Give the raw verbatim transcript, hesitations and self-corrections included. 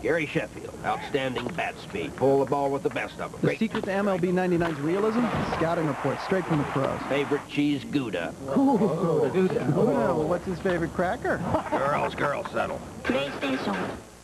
Gary Sheffield, outstanding bat speed. Pull the ball with the best of them. The secret to M L B ninety-nine's realism? Scouting report, straight from the pros. Favorite cheese, Gouda. Ooh, Gouda. Gouda. Well, what's his favorite cracker? Girls, girls settle. PlayStation.